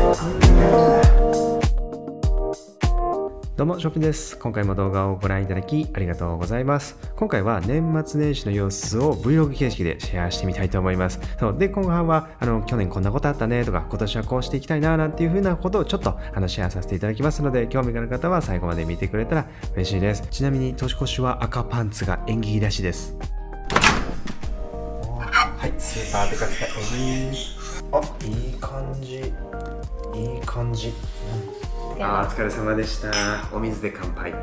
どうも、ショッピンです。今回も動画をご覧いただきありがとうございます。今回は年末年始の様子を Vlog 形式でシェアしてみたいと思います。で、後半は去年こんなことあったねとか、今年はこうしていきたいななんていう風なことをちょっとシェアさせていただきますので、興味がある方は最後まで見てくれたら嬉しいです。ちなみに年越しは赤パンツが縁起いいらしいです。はい、スーパーで買ったエビ。あ、いい感じ。いい感じ。お疲れ様でした。お水で乾杯。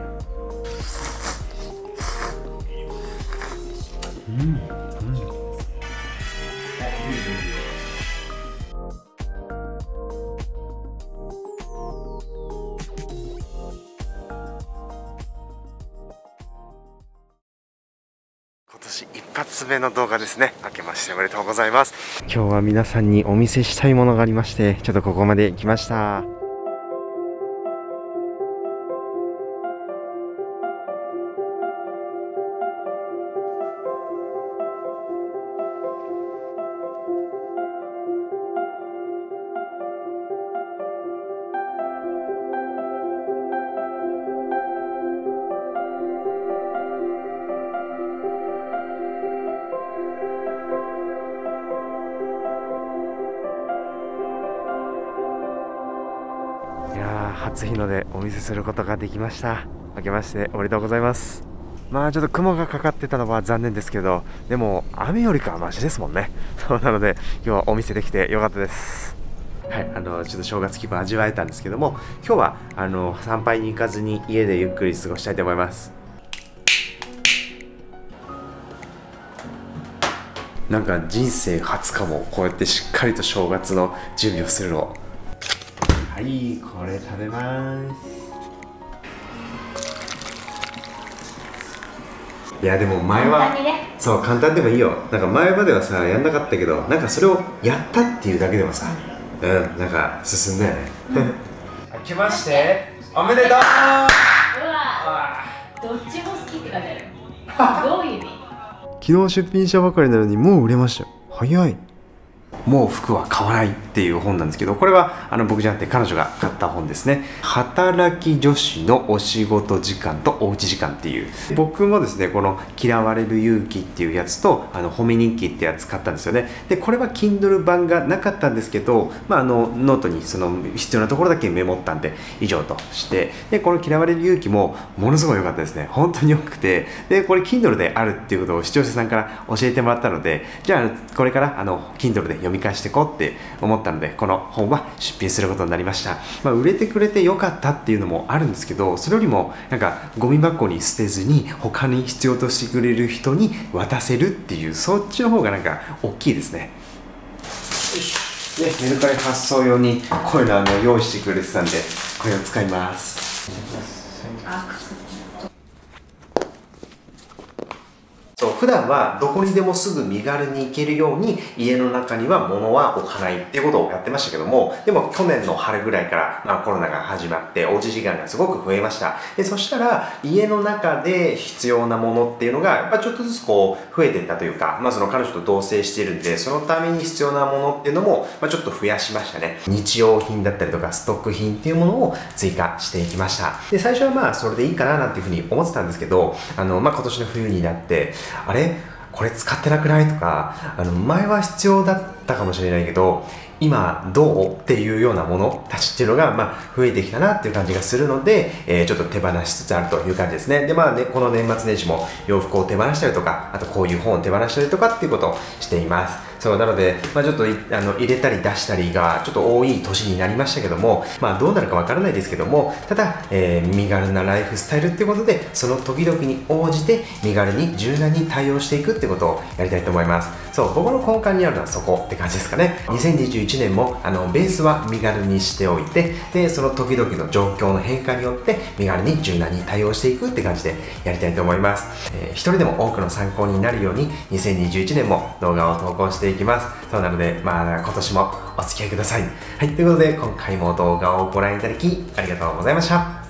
今年一発目の動画ですね。明けましておめでとうございます。今日は皆さんにお見せしたいものがありまして、ちょっとここまで来ました。初日の出お見せすることができました。明けましておめでとうございます。まあちょっと雲がかかってたのは残念ですけど、でも雨よりかはマシですもんね。そうなので今日はお見せできてよかったです。はい、ちょっと正月気分味わえたんですけども、今日は参拝に行かずに家でゆっくり過ごしたいと思います。なんか人生初かも、こうやってしっかりと正月の準備をするの。はい、これ食べます。いやでも前はそう簡単でもいいよ。なんか前まではさやんなかったけど、なんかそれをやったっていうだけでもさ、なんか進んだよね。明けましておめでとう。うわ、 どっちも好きって感じある。どういう意味？ 昨日出品したばかりなのにもう売れましたよ。早い。もう服は買わないっていう本なんですけど、これは僕じゃなくて彼女が買った本ですね。働き女子のお仕事時間とおうち時間っていう。僕もですね、この嫌われる勇気っていうやつと褒め日記ってやつ買ったんですよね。でこれは Kindle 版がなかったんですけど、ノートにその必要なところだけメモったんで以上として、でこの嫌われる勇気もものすごい良かったですね。本当に良くて、でこれ Kindle であるっていうことを視聴者さんから教えてもらったので、じゃあこれからKindle で読み返していこうって思ったので、この本は出品することになりました。売れてくれてよかったっていうのもあるんですけど、それよりもなんかゴミ箱に捨てずに他に必要としてくれる人に渡せるっていう、そっちの方がなんか大きいですね。でメルカリ発送用にこういうの用意してくれてたんで、これを使います。普段はどこにでもすぐ身軽に行けるように家の中には物は置かないっていうことをやってましたけども、でも去年の春ぐらいから、コロナが始まっておうち時間がすごく増えました。でそしたら家の中で必要なものっていうのがやっぱちょっとずつこう増えていったというか、その彼女と同棲してるんで、そのために必要なものっていうのも、ちょっと増やしましたね。日用品だったりとかストック品っていうものを追加していきました。で最初はそれでいいかななんていうふうに思ってたんですけど、今年の冬になってあれこれ使ってなくないとか、前は必要だったかもしれないけど今どうっていうようなものたちっていうのが増えてきたなっていう感じがするので、ちょっと手放しつつあるという感じですね。でこの年末年始も洋服を手放したりとか、あとこういう本を手放したりとかっていうことをしています。そうなので、ちょっと入れたり出したりがちょっと多い年になりましたけども、どうなるかわからないですけども、ただ、身軽なライフスタイルっていうことで、その時々に応じて身軽に柔軟に対応していくってことをやりたいと思います。そう、僕の根幹にあるのはそこって感じですかね。2021年もベースは身軽にしておいて、でその時々の状況の変化によって身軽に柔軟に対応していくって感じでやりたいと思います。一人でも多くの参考になるように2021年も動画を投稿していきます。そうなので今年もお付き合いください。はい、ということで今回も動画をご覧いただきありがとうございました。